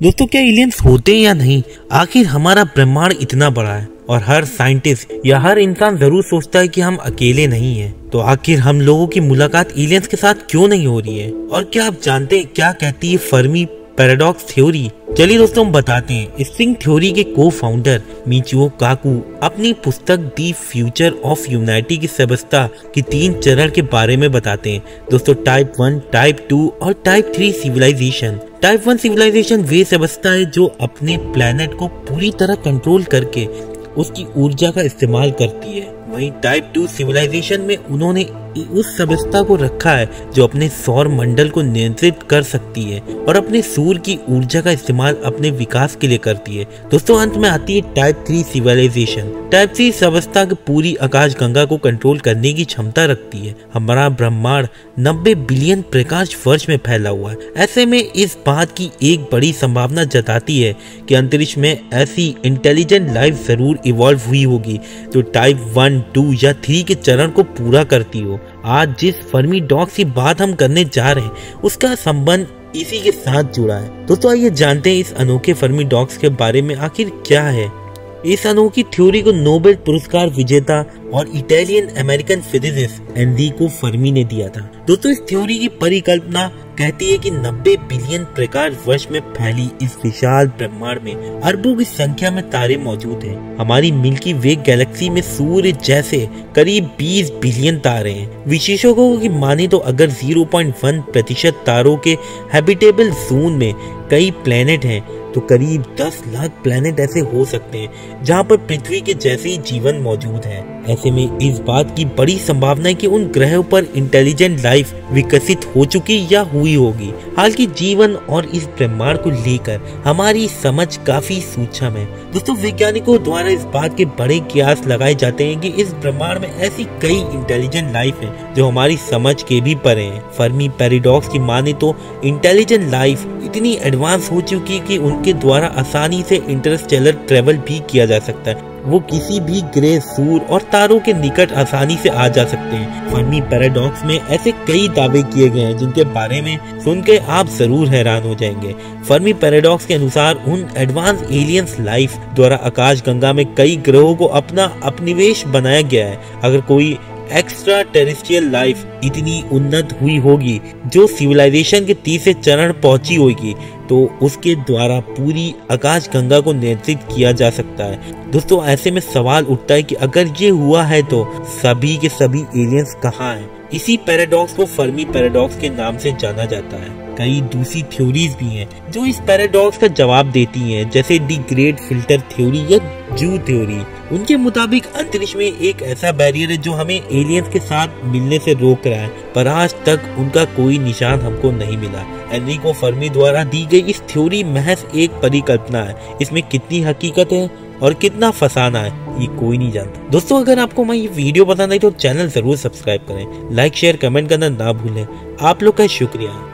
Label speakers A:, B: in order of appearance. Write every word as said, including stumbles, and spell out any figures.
A: दोस्तों क्या एलियंस होते हैं या नहीं? आखिर हमारा ब्रह्मांड इतना बड़ा है और हर साइंटिस्ट या हर इंसान जरूर सोचता है कि हम अकेले नहीं हैं। तो आखिर हम लोगों की मुलाकात एलियंस के साथ क्यों नहीं हो रही है? और क्या आप जानते हैं क्या कहती है फर्मी पैराडॉक्स थ्योरी? चलिए दोस्तों हम बताते हैं। स्ट्रिंग थ्योरी के को फाउंडर मिचिओ काकू अपनी पुस्तक दी फ्यूचर ऑफ ह्यूमैनिटी की व्यवस्था की तीन चरण के बारे में बताते हैं। दोस्तों टाइप वन, टाइप टू और type three civilization. Type one civilization वे व्यवस्था है जो अपने प्लेनेट को पूरी तरह कंट्रोल करके उसकी ऊर्जा का इस्तेमाल करती है। वहीं टाइप टू सिविलाइजेशन में उन्होंने उस व्यवस्था को रखा है जो अपने सौर मंडल को नियंत्रित कर सकती है और अपने सूर्य की ऊर्जा का इस्तेमाल अपने विकास के लिए करती है। दोस्तों अंत में आती है type three civilization. Type three व्यवस्था की पूरी आकाश गंगा को कंट्रोल करने की क्षमता रखती है। हमारा ब्रह्मांड नब्बे बिलियन प्रकाश वर्ष में फैला हुआ है। ऐसे में इस बात की एक बड़ी संभावना जताती है कि अंतरिक्ष में ऐसी इंटेलिजेंट लाइफ जरूर इवॉल्व हुई होगी जो टाइप वन, टू या थ्री के चरण को पूरा करती हो। आज जिस फर्मी डॉग्स की बात हम करने जा रहे हैं उसका संबंध इसी के साथ जुड़ा है। दोस्तों आइए जानते हैं इस अनोखे फर्मी डॉग्स के बारे में आखिर क्या है। इस अनोखी थ्योरी को नोबेल पुरस्कार विजेता और Italian American physicist Enrico Fermi ने दिया था। दोस्तों इस थ्योरी की परिकल्पना कहती है कि नब्बे बिलियन प्रकाश वर्ष में फैली इस विशाल ब्रह्मांड में अरबों की संख्या में तारे मौजूद हैं। हमारी मिल्की वे गैलेक्सी में सूर्य जैसे करीब बीस बिलियन तारे हैं। विशेषज्ञों की माने तो अगर ज़ीरो पॉइंट वन प्रतिशत तारों के हैबिटेबल जोन में कई प्लेनेट हैं तो करीब दस लाख प्लेनेट ऐसे हो सकते हैं जहां पर पृथ्वी के जैसे ही जीवन मौजूद है। ऐसे में इस बात की बड़ी संभावना है कि उन ग्रहों पर इंटेलिजेंट लाइफ विकसित हो चुकी या हुई होगी। हालांकि जीवन और इस ब्रह्मांड को लेकर हमारी समझ काफी सूक्ष्म है। दोस्तों वैज्ञानिकों द्वारा इस बात के बड़े कियास लगाए जाते हैं कि इस ब्रह्मांड में ऐसी कई इंटेलिजेंट लाइफ है जो हमारी समझ के भी परे हैं। फर्मी पैराडॉक्स की माने तो इंटेलिजेंट लाइफ इतनी एडवांस हो चुकी है कि उनके द्वारा आसानी से इंटरस्टेलर ट्रेवल भी किया जा सकता है। वो किसी भी ग्रह, सूर्य और तारों के निकट आसानी से आ जा सकते हैं। फर्मी पैराडॉक्स में ऐसे कई दावे किए गए हैं जिनके बारे में सुनकर आप जरूर हैरान हो जाएंगे। फर्मी पैराडॉक्स के अनुसार उन एडवांस एलियंस लाइफ द्वारा आकाश गंगा में कई ग्रहों को अपना उपनिवेश बनाया गया है। अगर कोई एक्स्ट्रा टेरेस्ट्रियल लाइफ इतनी उन्नत हुई होगी जो सिविलाइजेशन के तीसरे चरण पहुंची होगी तो उसके द्वारा पूरी आकाश गंगा को नियंत्रित किया जा सकता है। दोस्तों ऐसे में सवाल उठता है कि अगर ये हुआ है तो सभी के सभी एलियंस कहाँ हैं? इसी पैराडॉक्स को फर्मी पैराडॉक्स के नाम से जाना जाता है। कई दूसरी थ्योरीज भी हैं जो इस पैराडॉक्स का जवाब देती हैं, जैसे दी ग्रेट फिल्टर थ्योरी या जू थ्योरी। उनके मुताबिक अंतरिक्ष में एक ऐसा बैरियर है जो हमें एलियंस के साथ मिलने से रोक रहा है, पर आज तक उनका कोई निशान हमको नहीं मिला। एनरिको फर्मी द्वारा दी गई इस थ्योरी महज एक परिकल्पना है। इसमें कितनी हकीकत है और कितना फसाना है ये कोई नहीं जानता। दोस्तों अगर आपको मैं ये वीडियो पसंद आई तो चैनल जरूर सब्सक्राइब करें, लाइक शेयर कमेंट करना ना भूलें। आप लोग का शुक्रिया।